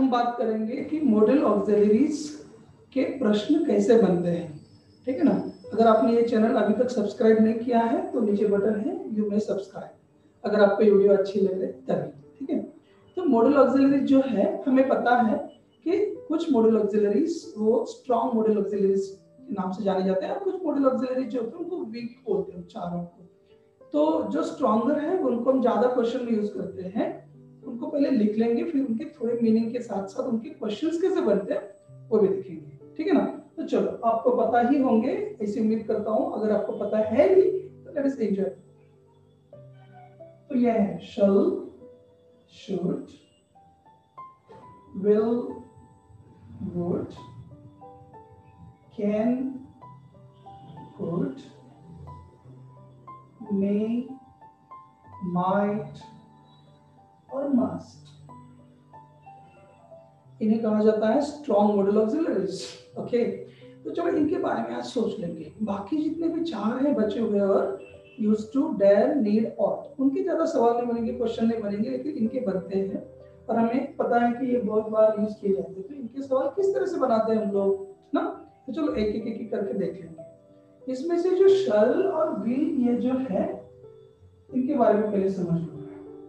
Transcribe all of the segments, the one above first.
हम बात करेंगे कि मॉडल ऑक्सिलरीज के प्रश्न कैसे बनते हैं, ठीक है ना। अगर आपने ये चैनल अभी तक सब्सक्राइब नहीं किया है तो नीचे बटन है यू मे सब्सक्राइब, अगर आपको वीडियो अच्छी लगे तभी, ठीक है। तो मॉडल ऑक्सिलरीज जो है हमें पता है कि कुछ मॉडल ऑक्सिलरीज वो स्ट्रॉन्ग मॉडल ऑक्सिलरीज के नाम से जाने जाते हैं और कुछ मॉडल ऑक्सिलरीज जो होते हैं उनको वीक बोलते हैं चारों को। तो जो स्ट्रॉन्गर है उनको हम ज्यादा क्वेश्चन में यूज करते हैं, उनको पहले लिख लेंगे, फिर उनके थोड़े मीनिंग के साथ साथ उनके क्वेश्चंस कैसे बनते हैं वो भी देखेंगे, ठीक है ना। तो चलो आपको पता ही होंगे, ऐसी उम्मीद करता हूं। अगर आपको पता है भी तो लेट अस एंजॉय। तो ये है shall, should, will, would, can, could, may, might और मस्ट। इन्हें कहा जाता है स्ट्रॉन्ग मॉडल ऑक्सिलरीज। ओके, तो चलो इनके बारे में आज सोच लेंगे। बाकी जितने भी चार हैं बचे हुए और use to, dare, need, ought, उनके ज्यादा सवाल नहीं बनेंगे, क्वेश्चन नहीं बनेंगे, लेकिन इनके बनते हैं और हमें पता है कि ये बहुत बार यूज किए जाते हैं। तो इनके सवाल किस तरह से बनाते हैं हम लोग ना, तो चलो एक एक करके देख लेंगे। इसमें से जो शल और विल ये जो है इनके बारे में पहले समझ लो।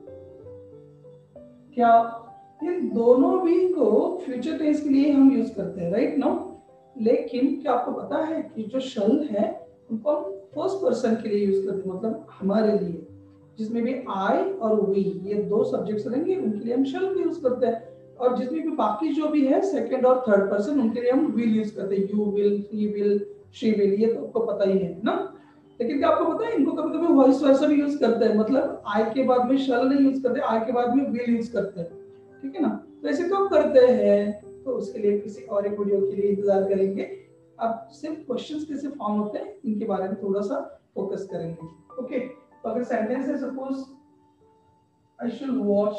क्या ये दोनों भी को फ्यूचर टेंस के लिए हम यूज करते हैं, राइट नाउ। लेकिन क्या आपको पता है कि जो शल है उनको हम फर्स्ट पर्सन के लिए यूज करते हैं, मतलब हमारे लिए, जिसमें भी आई और वी ये दो सब्जेक्ट्स रहेंगे उनके लिए हम शल को यूज करते हैं, और जिसमें भी बाकी जो भी है सेकंड और थर्ड पर्सन उनके लिए हम विल यूज करते हैं, you will, he will, she will, ये तो आपको पता ही है ना। लेकिन क्या आपको पता है इनको कभी कभी वॉइस वर्सा भी यूज करते हैं, मतलब आई के बाद में शल नहीं यूज करते, आई के बाद में विल यूज करते हैं, ठीक है ना। तो ऐसे कब करते हैं तो उसके लिए किसी और एक वीडियो के लिए इंतजार करेंगे। अब सिर्फ क्वेश्चंस कैसे फॉर्म होते हैं इनके बारे में थोड़ा सा फोकस करेंगे। ओके, तो अगर सेंटेंस है suppose I should watch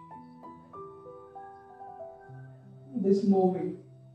this movie,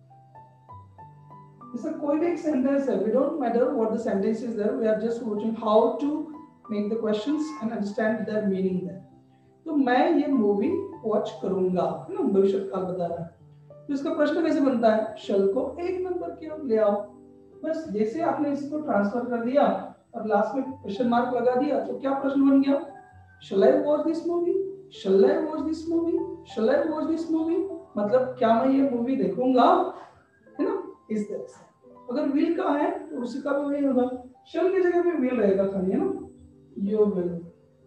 इसका कोई भी एक सेंटेंस है, we don't matter what the sentence is there, we are just watching how to make the questions and understand their meaning there. तो मैं ये मूवी वॉच करूंगा, है ना, भविष्य काल बता रहा है। तो इसका प्रश्न कैसे बनता है, शल को एक नंबर की ओर ले आओ। बस जैसे आपने इसको ट्रांसफर कर दिया और लास्ट में क्वेश्चन मार्क लगा दिया तो क्या प्रश्न बन गया, shall I watch this movie, shall I watch this movie, shall I watch this movie, मतलब क्या मैं ये मूवी देखूंगा, है ना, इस तरह से। अगर विल का है तो उसी का भी वही होगा, शल की जगह पे विल रहेगा खाली, है ना, you will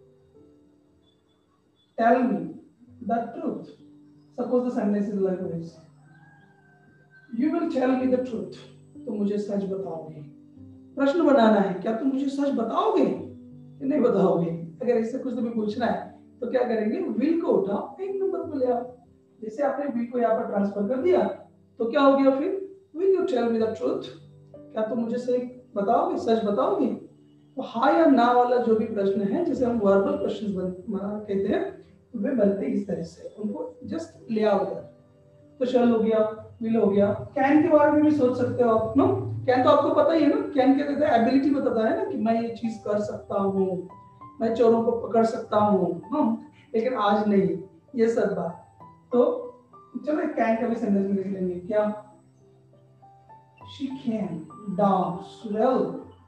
tell me the truth. Suppose the sentence is like this, you will tell me the truth. तुम मुझे सच बताओगे। प्रश्न बनाना है, क्या तुम मुझे सच बताओगे कि नहीं बताओगे। अगर इससे कुछ तुम्हें पूछना है तो क्या करेंगे, विल को उठाओ एक नंबर पे ले आओ। जैसे आपने विल को यहाँ पर ट्रांसफर कर दिया तो क्या हो गया फिर, will you tell me the truth, क्या तुम मुझे सही बताओगे, सच बताओगे। तो हाँ या ना वाला जो भी प्रश्न है जिसे हम वर्बल क्वेश्चंस कहते हैं वे बनते इस तरह से, उनको जस्ट ले आओ। तो शल हो गया, विल हो गया, कैन के बारे में भी सोच सकते हो आप, नो। कैन तो आपको पता ही है ना, कैन क्या कहते हैं, एबिलिटी बताता है ना कि मैं ये चीज कर सकता हूँ, मैं चोरों को पकड़ सकता हूँ, लेकिन आज नहीं, ये सब बात। तो चलो कैन का भी सेंटेंस में लिख लेंगे, क्या, शी कैन डांस वेल।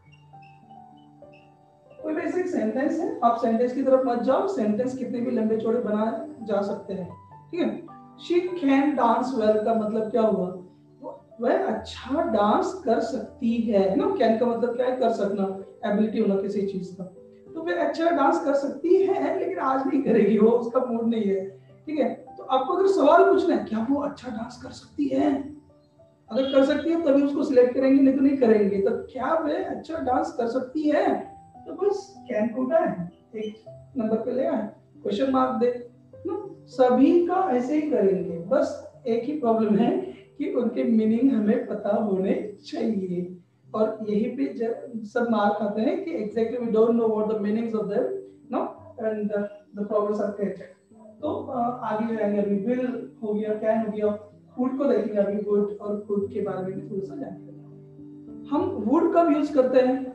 कोई बेसिक सेंटेंस है, आप सेंटेंस की तरफ मत जाओ, सेंटेंस कितने भी लंबे चौड़े बनाए जा सकते हैं, ठीक है। शी कैन डांस वेल का मतलब क्या हुआ, वह अच्छा डांस कर सकती है ना। कैन का मतलब क्या है, कर सकना, एबिलिटी होना किसी चीज का। तो वह अच्छा डांस कर सकती है लेकिन आज नहीं करेगी, वो उसका मूड नहीं है, ठीक है। तो आपको अगर सवाल पूछना है क्या वो अच्छा डांस कर सकती है, अगर कर सकती है तभी उसको सिलेक्ट करेंगे, नहीं तो नहीं करेंगे। तो क्या वह अच्छा डांस कर सकती है, तो बस कैन को उठाए एक नंबर पे ले आए, क्वेश्चन मार्क दे ना। सभी का ऐसे ही करेंगे, बस एक ही प्रॉब्लम है कि उनके मीनिंग हमें पता होने चाहिए, और यही पे सब मार्क आते हैं कि exactly we don't know what the meanings of them, no, and the problems are created. तो आगे जाएंगे, अभी विल हो गया, कैन हो गया, वुड को देखेंगे अभी, वुड और वुड के बारे में भी थोड़ा सा जानेंगे। हम वुड कब यूज करते हैं,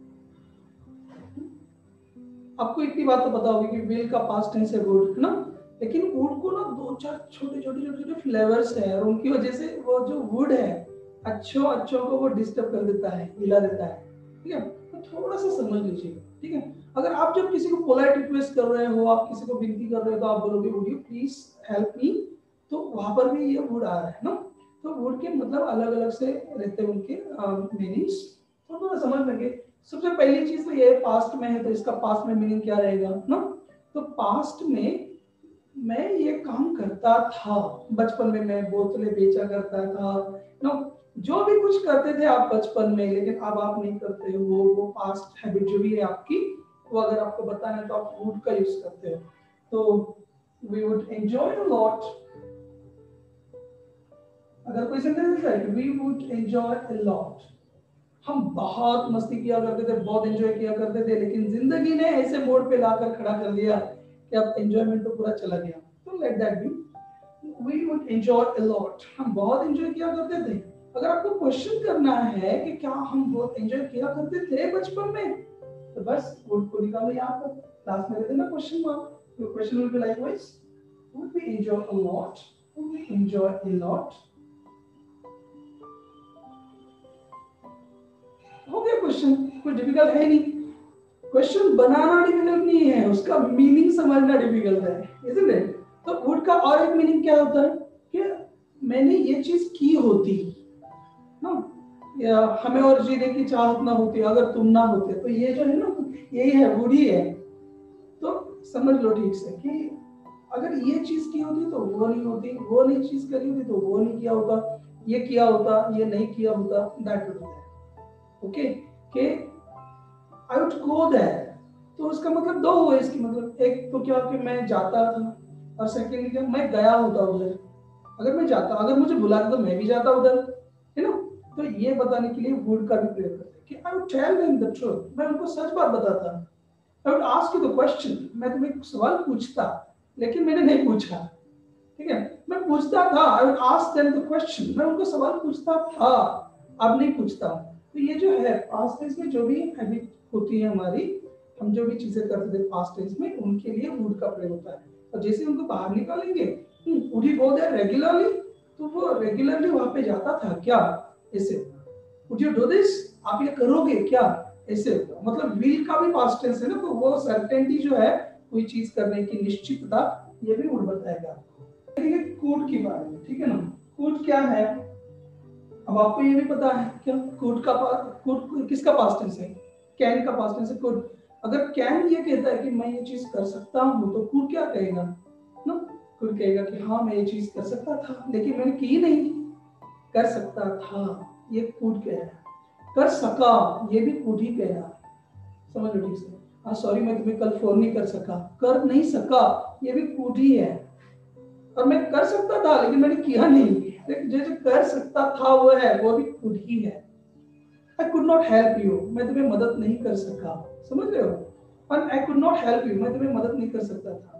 आपको इतनी बात तो पता होगी कि विल का पास्ट टेंस है वुड, है ना। लेकिन वुड को ना दो चार छोटे छोटे छोटे छोटे फ्लेवर्स है और उनकी वजह से वो जो वुड है अच्छों अच्छों को वो डिस्टर्ब कर देता है, हिला देता है। ठीक है, तो थोड़ा सा समझ लीजिए। ठीक है, अगर आप जब किसी को पोलाइट रिक्वेस्ट कर रहे हो, आप किसी को विनती कर रहे हो, तो आप बोलोगे would you please help me, तो वहां पर भी ये वुड आ रहा है ना। तो वुड के मतलब अलग अलग से रहते हैं उनके मीनिंग्स, तो थोड़ा समझ लगे। सबसे पहली चीज तो ये पास्ट में है, तो इसका पास्ट में मीनिंग क्या रहेगा ना। तो पास्ट में मैं ये काम करता था, बचपन में मैं बोतलें बेचा करता था ना, जो भी कुछ करते थे आप बचपन में, लेकिन अब आप नहीं करते हो, वो पास्ट हैबिट जो भी है आपकी, वो अगर आपको बताना है तो आप वुड का यूज करते हो। तो we would enjoy a lot, अगर कोई सेंटेंस है we would enjoy a lot, हम बहुत मस्ती किया करते थे, बहुत एंजॉय किया करते थे, लेकिन जिंदगी ने ऐसे मोड़ पे लाकर खड़ा कर दिया कि अब एंजॉयमेंट तो पूरा चला गया। तो let that be, we would enjoy a lot, हम बहुत एंजॉय किया करते थे। अगर आपको क्वेश्चन करना है कि क्या हम बहुत एंजॉय किया करते थे बचपन में, तो बस वुड को निकालो यहाँ पर, क्लास में दे देना क्वेश्चन मार्क। तो question will be likewise, would we enjoy a lot, would we enjoy a lot. हो गया क्वेश्चन, कोई डिफिकल्ट है नहीं। क्वेश्चन बनाना डिफिकल्ट नहीं है, उसका मीनिंग समझना डिफिकल्ट है, इजंट इट। तो वुड का और एक मीनिंग क्या होता है कि मैंने ये चीज की होती ना, या हमें और जीने की चाहत ना होती अगर तुम ना होते, तो ये जो है ना, यही है, वुड ही है। तो समझ लो ठीक से कि अगर ये चीज की होती तो वो नहीं होती, वो नहीं चीज करी होती तो वो नहीं किया होता, ये किया होता, ये नहीं किया होता, दैट वुड बी ओके। के आई वुड गो देयर, तो उसका मतलब दो हुए इसकी, मतलब एक तो क्या कि मैं जाता था, और सेकंड क्या मैं गया होता उधर। अगर मैं जाता, अगर मुझे बुलाता तो मैं भी जाता उधर, है ना। तो ये बताने के लिए वुड का भी प्रयोग करते हैं कि I would tell them the truth, मैं उनको सच बात बताता। I would ask you the question, मैं तुम्हें एक सवाल पूछता, लेकिन मैंने नहीं पूछा। ठीक है, मैं पूछता था, I would ask them the question, मैं उनको सवाल पूछता था, अब नहीं पूछता। तो ये जो है पास्ट टेंस में जो भी हैबिट होती है हमारी, हम जो भी चीजें करते थे पास्ट टेंस में, उनके लिए वुड का प्रयोग होता है। और जैसे उनको बाहर निकालेंगे, would he go there regularly, तो वो रेगुलरली वहां पे जाता था क्या, ऐसे। वुड यू डू दिस, आप ये करोगे क्या, ऐसे होगा। मतलब विल का भी पास्ट टेंस है ना, तो वो सर्टेनिटी जो है कोई चीज करने की निश्चितता, ये भी वुड बताएगा आपको। देखिए कूड के बारे में, ठीक है ना। कूड क्या है, अब आपको ये भी पता है क्या, कूड का कूड किसका पास्ट टेंस है, कैन का पास्ट टेंस है कूड। अगर कैन ये कहता है कि मैं ये चीज कर सकता हूँ, तो कूड क्या कहेगा ना, कूड कहेगा कि हाँ मैं ये चीज कर सकता था, लेकिन मैंने की नहीं, कर सकता था, ये कूड कह रहा है। कर सका, ये भी कूड ही कह रहा है, समझ लो ठीक से। हाँ सॉरी मैं तुम्हें कल फोन नहीं कर सका, कर नहीं सका, ये भी कूड ही है। और मैं कर सकता था लेकिन मैंने किया नहीं, लेकिन जो कर सकता था वो है, वो भी खुद ही है। I could not help you, मैं तुम्हें मदद नहीं कर सका, समझ रहे हो। और I could not help you, मैं तुम्हें मदद नहीं कर सकता था।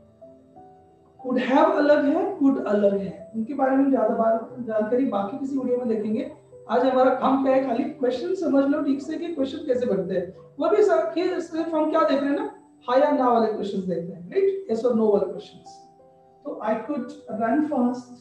कुड हैव अलग है, कुड अलग है, उनके बारे में ज्यादा बार जानकारी बाकी किसी वीडियो में देखेंगे। आज हमारा काम क्या है, खाली क्वेश्चन समझ लो ठीक से कि क्वेश्चन कैसे बनते हैं। वो भी सिर्फ हम क्या देख रहे हैं ना, हाँ या ना वाले क्वेश्चंस देख रहे हैं, राइट, यस और नो वाले क्वेश्चंस। तो आई कुड रन फास्ट,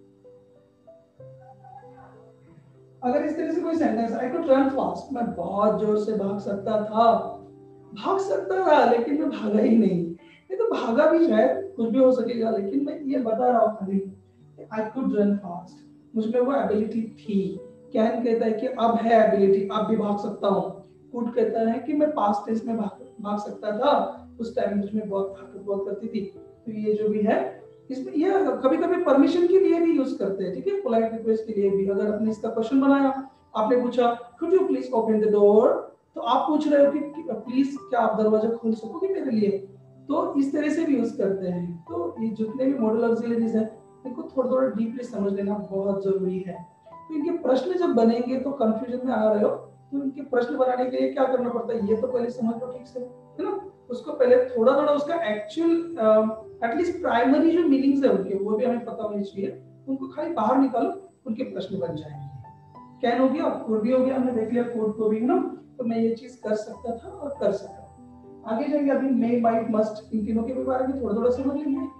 अगर इस तरह से कोई sentence, I could run fast, मैं बहुत जोर से भाग सकता था, भाग सकता था लेकिन मैं भागा ही नहीं। ये तो भागा भी शायद कुछ भी हो सकेगा, लेकिन मैं ये बता रहा हूँ खाली आई कुड रन फास्ट, मुझमें वो एबिलिटी थी। कैन कहता है कि अब है एबिलिटी, अब भी भाग सकता हूँ। कुड कहता है कि मैं पास्ट टेंस में भाग सकता था, उस टाइम मुझमें बहुत ताकत हुआ करती थी। तो ये जो भी है इसमें, ये कभी कभी परमिशन के लिए भी यूज करते हैं, ठीक है, पोलाइट रिक्वेस्ट के लिए भी। अगर आपने इसका क्वेश्चन बनाया, आपने पूछा could you please open the door, तो आप पूछ रहे हो कि प्लीज क्या आप दरवाजा खोल सकोगे मेरे लिए, तो इस तरह से भी यूज करते हैं। तो ये जितने भी मॉडल ऑक्सिलरीज है, इनको थोड़ा थोड़ा डीपली समझ लेना बहुत जरूरी है। तो इनके प्रश्न जब बनेंगे, तो कंफ्यूजन में आ रहे हो, तो इनके प्रश्न बनाने के लिए क्या करना पड़ता है, ये तो पहले समझ लो ठीक से, है ना। उसको पहले थोड़ा थोड़ा उसका एक्चुअल एटलीस्ट प्राइमरी जो मीनिंग्स है उनके, वो भी हमें पता होनी चाहिए। उनको खाली बाहर निकालो, उनके प्रश्न बन जाएंगे। कैन हो गया, कुड भी हो गया, हमने देख लिया कोड को भी, है ना। तो मैं ये चीज कर सकता था और कर सकता। आगे जाएंगे, अभी मे माइट मस्ट, इन तीनों के बारे में थोड़ा थोड़ा समझ लेंगे।